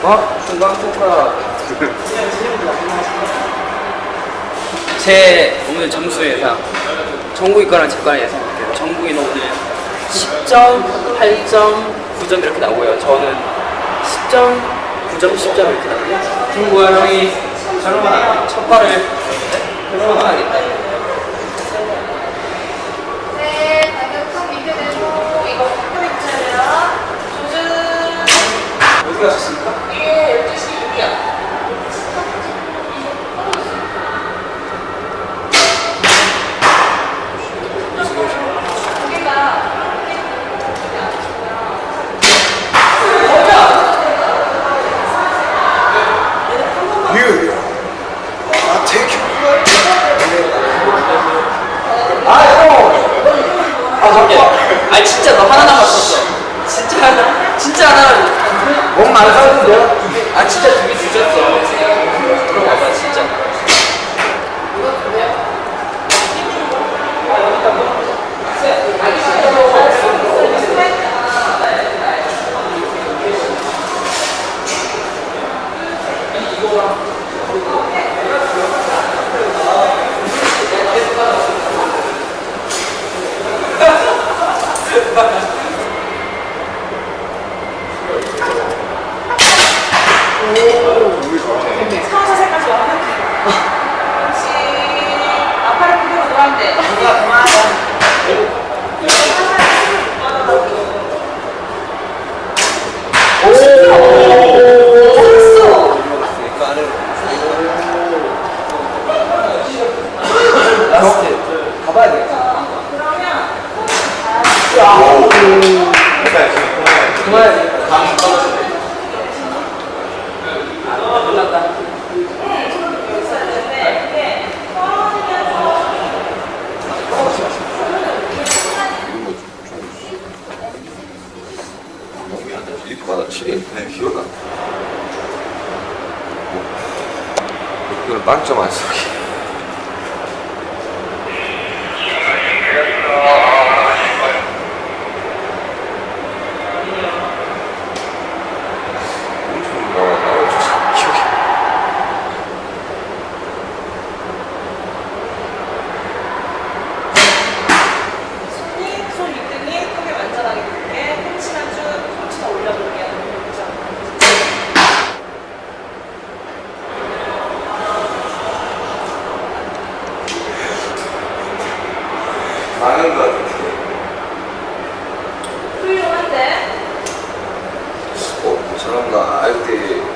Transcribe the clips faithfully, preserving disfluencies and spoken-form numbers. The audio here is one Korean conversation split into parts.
어? 중간 평가. 제 오늘 점수 예상. 정국이 거랑 제 거랑 예상할게요. 정국이는 오늘 십 점, 팔 점, 구 점 이렇게 나오고요. 저는 십 점, 구 점, 십 점 이렇게 나오고요. 정국아 형이 첫 발을 들어가겠다. 네, 가격은 밑에 대고 이거 포인트예요. 조준. 어디 가셨습니까? 예, 열두 시 육이요. 아 진짜 너 하나 남았었어. 진짜 진짜 하나. 뭔 말하는데요? 아 진짜 두 개 주셨어. 들어봐봐 진짜. 서서 색까지 완벽해. 역시 아파트 그대로 노란데. 누가 그만. 라스트 가봐야 되겠다. 그러면 그만해. 맞아, 칠이 네, 기억나. 이걸 만점 안 쓰기. 많은 것 같은데. 훌륭한데? 어, 잘한다. 알때 좋네.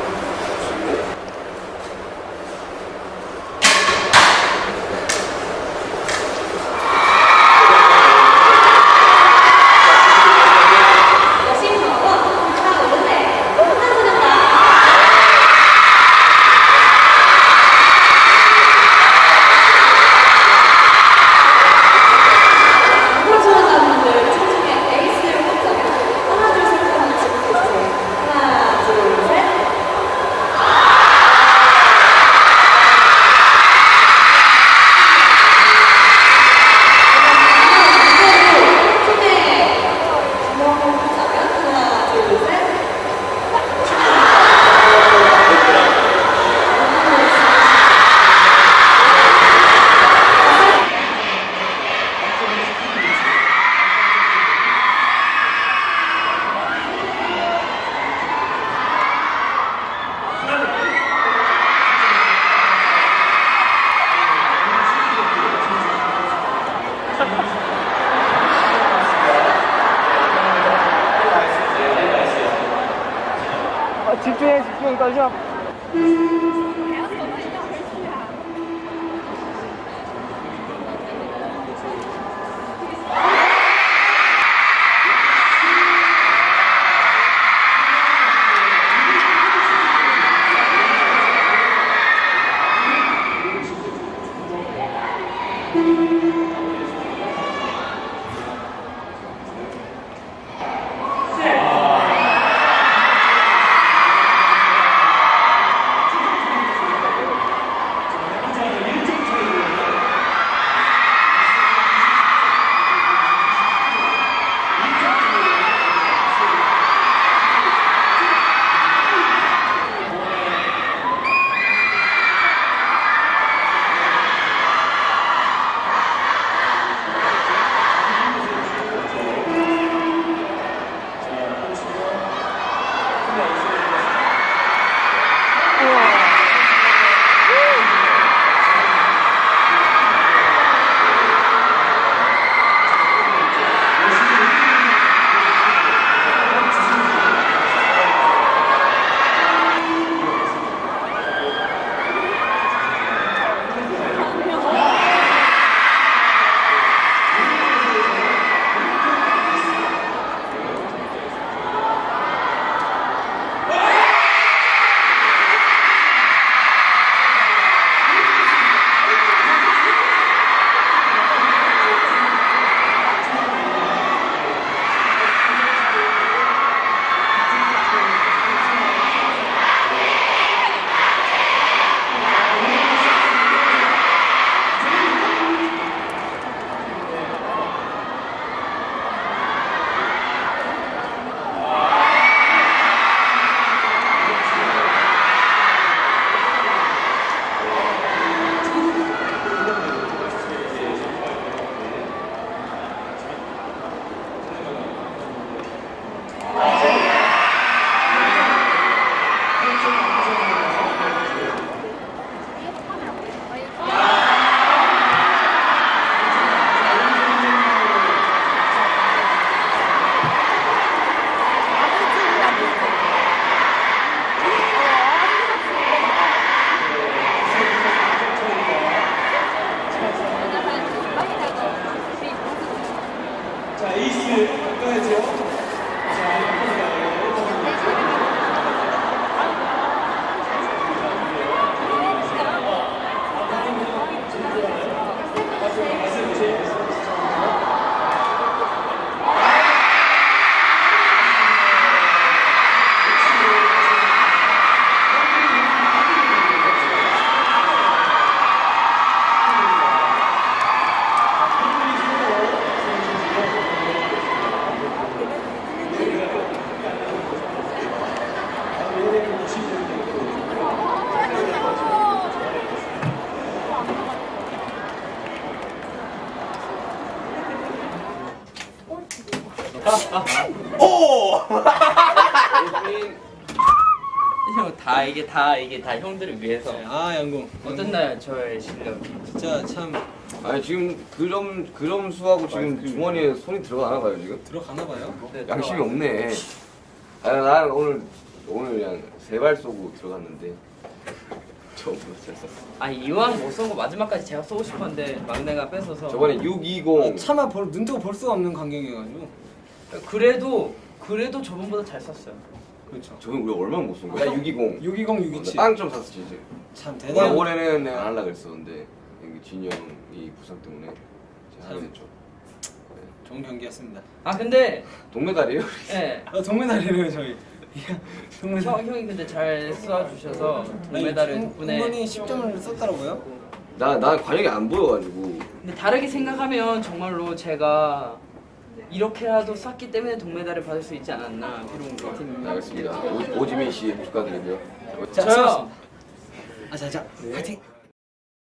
집중해 집중 다시야. 아니요, 다 이게 다 이게 다 형들을 위해서. 아 양궁. 어땠나요, 저의 실력이? 진짜 참 아니 지금 그럼 그럼 수하고 지금 주머니에 손이 들어가나 봐요 지금? 들어가나 봐요. 네, 양심이 들어가요. 없네. 아니 난 오늘 오늘 그냥 세 발 쏘고 들어갔는데 처음부터 잘 쐈어. 아 이왕 못 쏜 거 마지막까지 제가 쏘고 싶었는데 막내가 뺏어서. 저번에 육이공 차마 볼, 눈 뜨고 볼 수가 없는 광경이어가지고. 그래도 그래도 저번보다 잘 쐈어요. 그렇죠. 저번 우리 얼마나 못 쏜 거야? 나 육이공 육이공 육이칠. 빵점 샀어 진짜. 참 나 대단. 올해는 내가 안 하려고 그랬었는데 여기 진이 형이 부상 때문에 제가 하게 됐죠. 좋은 경기였습니다. 아 근데 동메달이에요? 예. 아, 동메달이래요 저희. 동메달. 형 형이 근데 잘 쏘아주셔서 동메달을 덕분에. 분이 십 점을 썼더라고요. 나, 나 관역이 안 보여가지고 근데 다르게 생각하면 정말로 제가 이렇게라도 쐈기 때문에 동메달을 받을 수 있지 않았나 비록 우리 팀. 네, 알겠습니다. 오, 오지민 씨 축하드리고요. 자, 저요. 수고하셨습니다. 아, 자, 자, 파이팅.